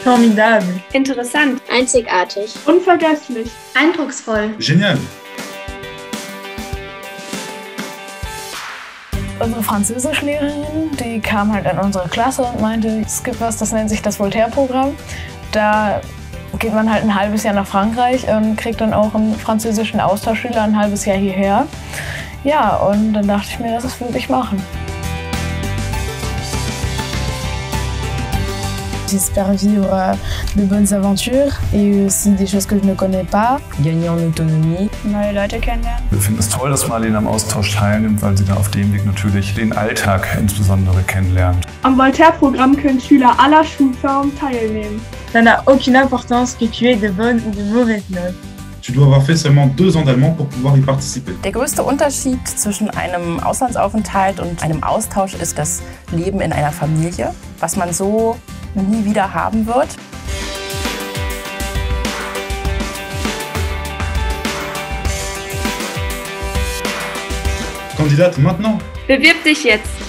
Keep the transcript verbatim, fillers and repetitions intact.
Formidable. Interessant. Einzigartig. Unvergesslich. Eindrucksvoll. Genial. Unsere Französischlehrerin, die kam halt in unsere Klasse und meinte, es gibt was, das nennt sich das Voltaire-Programm. Da geht man halt ein halbes Jahr nach Frankreich und kriegt dann auch einen französischen Austauschschüler ein halbes Jahr hierher. Ja, und dann dachte ich mir, das würde ich machen. J'espère vivre de bonnes aventures et aussi des choses que je ne connais pas. Gagner en autonomie. Neue Leute kennenlernen. Wir finden es toll, dass Marlene am Austausch teilnimmt, weil sie dann auf dem Weg natürlich den Alltag insbesondere kennenlernt. Am Voltaire-Programm können Schüler aller Schulformen teilnehmen. Ça n'a aucune importance que tu aies de bonnes ou de mauvaises notes. Tu dois avoir fait seulement deux ans d'allemand pour pouvoir y participer. Der größte Unterschied zwischen einem Auslandsaufenthalt und einem Austausch ist das Leben in einer Familie, was man so nie wieder haben wird. Candidate maintenant. Bewirb dich jetzt!